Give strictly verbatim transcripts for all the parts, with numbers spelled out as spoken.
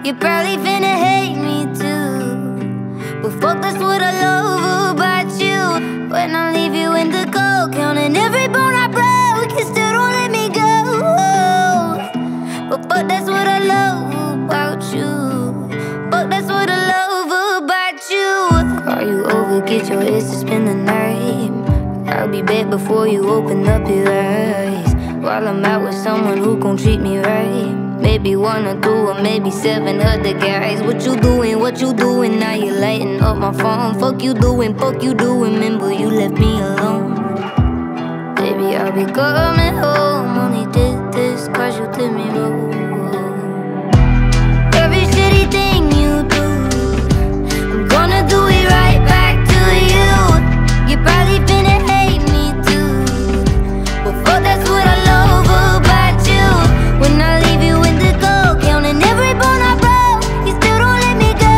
You probably finna hate me too, but fuck, that's what I love about you. When I leave you in the cold, counting every bone I broke, you still don't let me go. But fuck, that's what I love about you. Fuck, that's what I love about you. Call you over, get your ass to spend the night. I'll be back before you open up your eyes, while I'm out with someone who gon' treat me right. Maybe one or two or maybe seven other guys. What you doing, what you doing? Now you lighting up my phone. Fuck you doing, fuck you doing. Remember you left me alone. Baby, I'll be coming home. Only did this cause you did me wrong. Every shitty thing you do, I'm gonna do it right back to you. You probably finna hate me too, but fuck, that's what I love about you. When I leave you in the cold, counting every bone I broke, you still don't let me go.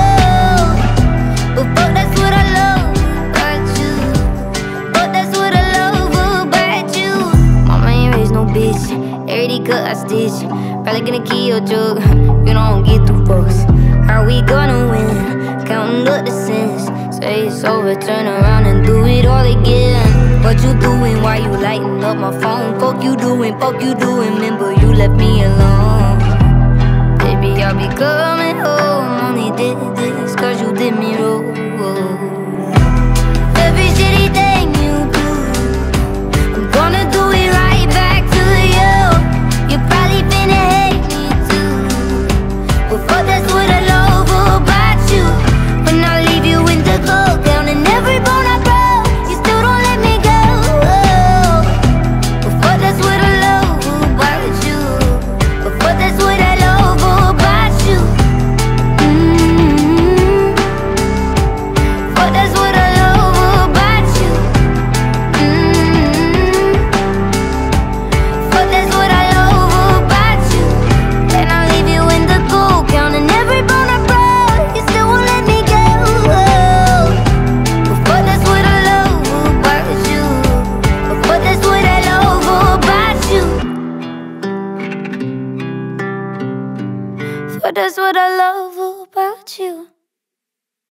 But fuck, that's what I love about you. Fuck, that's what I love about you. Mama ain't raised no bitch, everyday cut I stitch. Probably gonna kill your joke, you don't get two fucks. How we gonna win? Counting up the sins. Say it's over, turn around and do it all again. What you doing? Why you lighting up my phone? Fuck you doing, fuck you doing. Remember you left me alone. Baby, I'll be coming home. Only did this cause you did me wrong. Every shitty thing you do, I'm gonna do it right back to you. You probably finna hate me too, but fuck, that's what I love about you. When I leave you in the cold, counting every bone I broke, you still don't let me go. But fuck, that's what I love about you. But fuck, that's what I love about you. Mm-hmm. Fuck, that's what I love about you. Mm-hmm. Fuck, that's what I love about you. Then I leave you in the cold, counting every bone I broke, you still won't let me go. But fuck, that's what I love about you. But fuck, that's what I love about you. Fuck, that's what I love about you.